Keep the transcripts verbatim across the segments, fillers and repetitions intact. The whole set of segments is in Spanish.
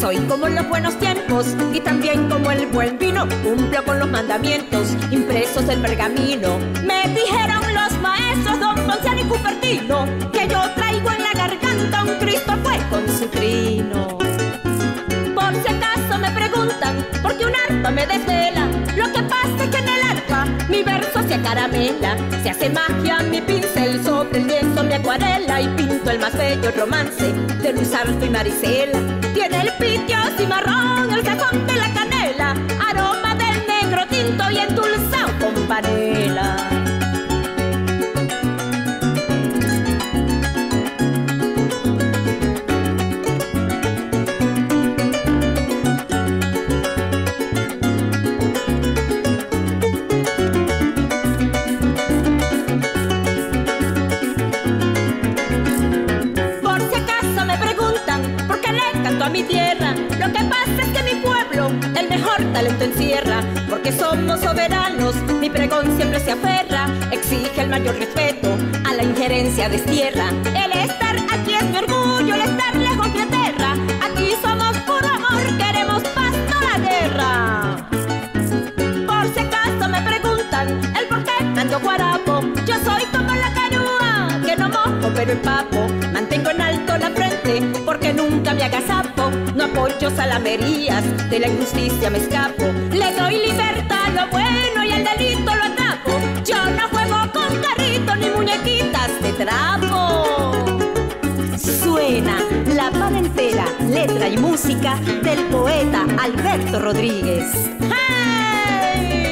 Soy como en los buenos tiempos y también como el buen vino. Cumplo con los mandamientos impresos en pergamino. Me dijeron los maestros Don Ponciano y Cupertino que yo traigo en la garganta un Cristo fue con su trino. Por si acaso me preguntan por qué un arpa me desvela, lo que pasa es que en el arpa mi verso se acaramela. Se hace magia mi pincel sobre el lienzo, mi acuarela, y pinto el más bello romance de Luis Arto y Marisela. Tiene el pitio cimarrón, el cajón de la canela, aroma del negro tinto y endulzado con panela. A mi tierra, lo que pasa es que mi pueblo el mejor talento encierra, porque somos soberanos, mi pregón siempre se aferra, exige el mayor respeto, a la injerencia destierra. El estar aquí es mi orgullo, el estar lejos mi tierra, aquí somos puro amor, queremos paz, no la guerra. Por si acaso me preguntan el por qué ando guarapo, yo soy como la carúa, que no mojo pero empapo, mantengo en alto la frente, porque nunca me agazapo, no apoyo salamerías, de la injusticia me escapo, le doy libertad a lo bueno y al delito lo atrapo, yo no juego con carritos ni muñequitas de trapo. Suena La Pana Entera, letra y música del poeta Alberto Rodríguez. ¡Hey!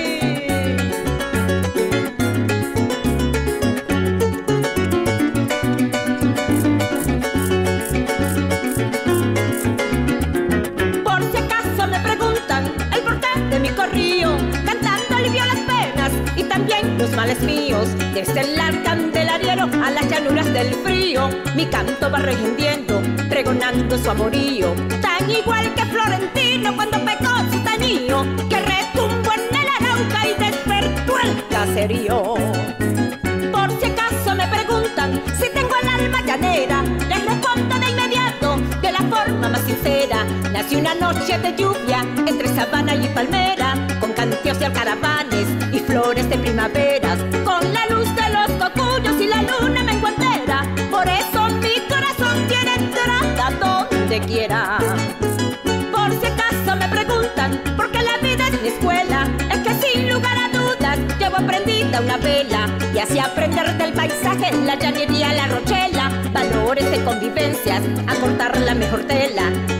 Cantando alivio las penas y también los males míos. Desde el Candelariero a las llanuras del frío, mi canto va regendiendo, pregonando su amorío. Tan igual que Florentino cuando pecó su tañío, que retumbó en el Arauca y despertó el caserío. Por si acaso me preguntan si tengo el alma llanera, les respondo de inmediato, de la forma más sincera. Nací una noche de lluvia entre sabana y palmera, con canteos de alcaravanes y flores de primaveras, con la luz de los cocuyos y la luna me encuentra. Por eso mi corazón tiene entrada donde quiera. Por si acaso me preguntan por qué la vida es mi escuela, es que sin lugar a dudas llevo prendida una vela, y así aprender del paisaje, la llanería, la rochela, valores de convivencias, a cortar la mejor tela.